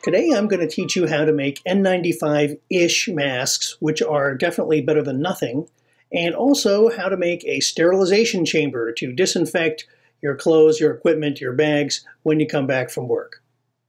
Today I'm going to teach you how to make N95-ish masks, which are definitely better than nothing, and also how to make a sterilization chamber to disinfect your clothes, your equipment, your bags when you come back from work.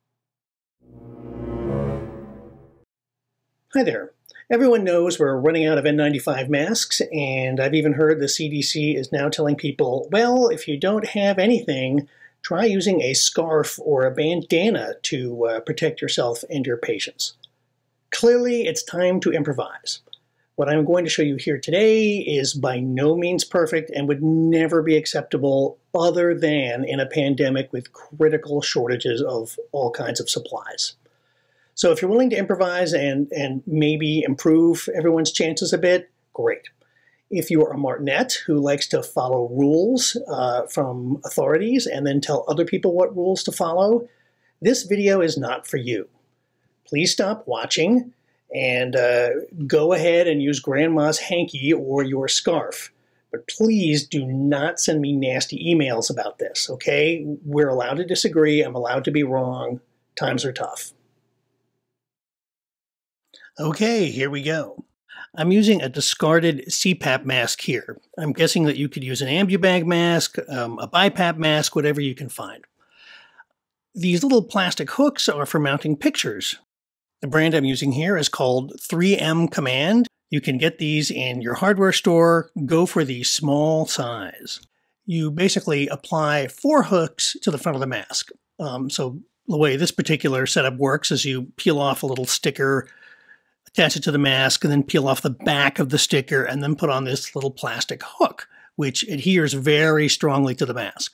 Hi there. Everyone knows we're running out of N95 masks, and I've even heard the CDC is now telling people, well, if you don't have anything, try using a scarf or a bandana to protect yourself and your patients. Clearly, it's time to improvise. What I'm going to show you here today is by no means perfect and would never be acceptable other than in a pandemic with critical shortages of all kinds of supplies. So if you're willing to improvise and maybe improve everyone's chances a bit, great. If you are a martinet who likes to follow rules from authorities and then tell other people what rules to follow, this video is not for you. Please stop watching and go ahead and use Grandma's hanky or your scarf. But please do not send me nasty emails about this, okay? We're allowed to disagree. I'm allowed to be wrong. Times are tough. Okay, here we go. I'm using a discarded CPAP mask here. I'm guessing that you could use an ambubag mask, a BiPAP mask, whatever you can find. These little plastic hooks are for mounting pictures. The brand I'm using here is called 3M Command. You can get these in your hardware store. Go for the small size. You basically apply 4 hooks to the front of the mask. So the way this particular setup works is you peel off a little sticker, attach it to the mask, and then peel off the back of the sticker, and then put on this little plastic hook, which adheres very strongly to the mask.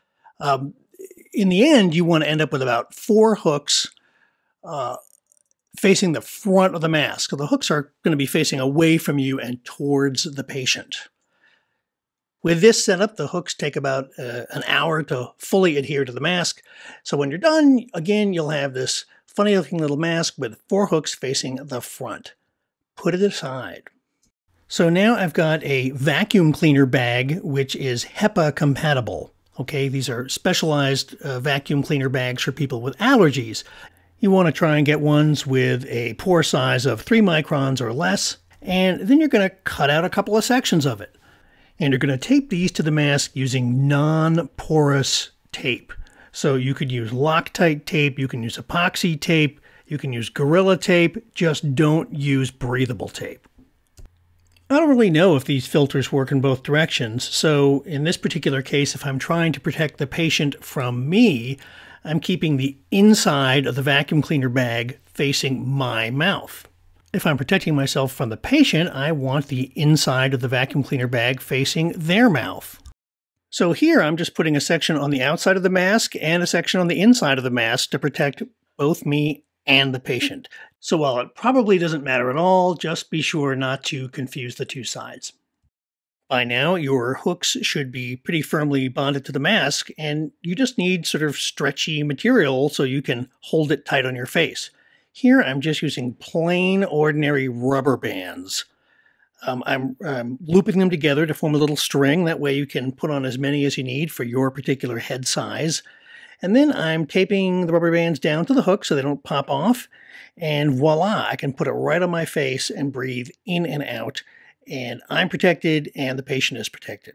In the end, you want to end up with about 4 hooks facing the front of the mask. So the hooks are going to be facing away from you and towards the patient. With this setup, the hooks take about an hour to fully adhere to the mask. So when you're done, again, you'll have this funny-looking little mask with 4 hooks facing the front. Put it aside. So now I've got a vacuum cleaner bag, which is HEPA compatible. Okay, these are specialized vacuum cleaner bags for people with allergies. You want to try and get ones with a pore size of 3 microns or less, and then you're going to cut out a couple of sections of it. And you're going to tape these to the mask using non-porous tape. So you could use Loctite tape, you can use epoxy tape, you can use Gorilla tape, just don't use breathable tape. I don't really know if these filters work in both directions, so in this particular case, if I'm trying to protect the patient from me, I'm keeping the inside of the vacuum cleaner bag facing my mouth. If I'm protecting myself from the patient, I want the inside of the vacuum cleaner bag facing their mouth. So here I'm just putting a section on the outside of the mask and a section on the inside of the mask to protect both me and the patient. So while it probably doesn't matter at all, just be sure not to confuse the two sides. By now, your hooks should be pretty firmly bonded to the mask, and you just need sort of stretchy material so you can hold it tight on your face. Here I'm just using plain, ordinary rubber bands. I'm looping them together to form a little string. That way you can put on as many as you need for your particular head size. And then I'm taping the rubber bands down to the hook so they don't pop off. And voila, I can put it right on my face and breathe in and out. And I'm protected and the patient is protected.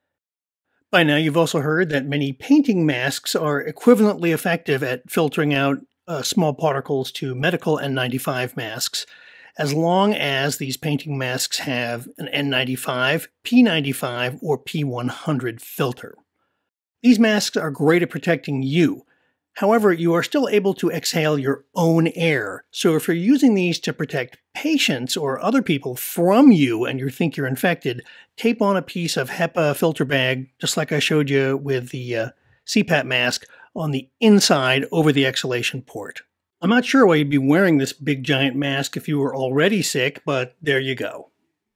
By now you've also heard that many painting masks are equivalently effective at filtering out small particles to medical N95 masks, as long as these painting masks have an N95, P95, or P100 filter. These masks are great at protecting you. However, you are still able to exhale your own air. So if you're using these to protect patients or other people from you and you think you're infected, tape on a piece of HEPA filter bag, just like I showed you with the CPAP mask, on the inside over the exhalation port. I'm not sure why you'd be wearing this big giant mask if you were already sick, but there you go.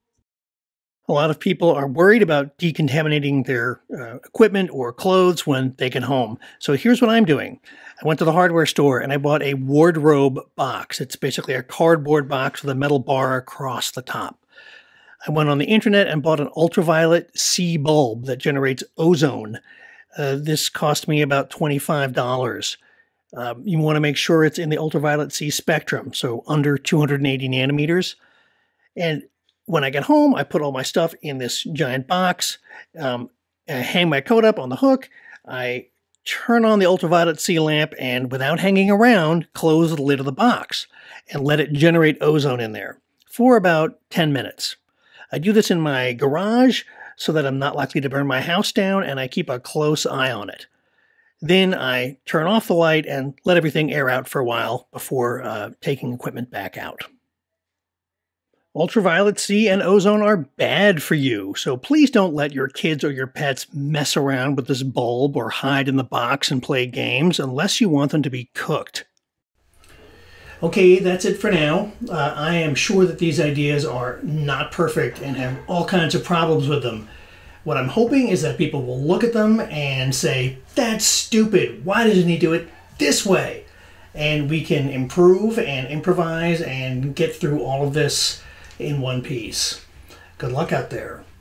A lot of people are worried about decontaminating their equipment or clothes when they get home. So here's what I'm doing. I went to the hardware store and I bought a wardrobe box. It's basically a cardboard box with a metal bar across the top. I went on the internet and bought an ultraviolet C bulb that generates ozone. This cost me about $25. You want to make sure it's in the ultraviolet C spectrum, so under 280 nanometers. And when I get home, I put all my stuff in this giant box, I hang my coat up on the hook, I turn on the ultraviolet C lamp, and without hanging around, close the lid of the box and let it generate ozone in there for about 10 minutes. I do this in my garage so that I'm not likely to burn my house down, and I keep a close eye on it. Then I turn off the light and let everything air out for a while before taking equipment back out. Ultraviolet C and ozone are bad for you, so please don't let your kids or your pets mess around with this bulb or hide in the box and play games unless you want them to be cooked. Okay, that's it for now. I am sure that these ideas are not perfect and have all kinds of problems with them. What I'm hoping is that people will look at them and say, that's stupid, why doesn't he do it this way? And we can improve and improvise and get through all of this in one piece. Good luck out there.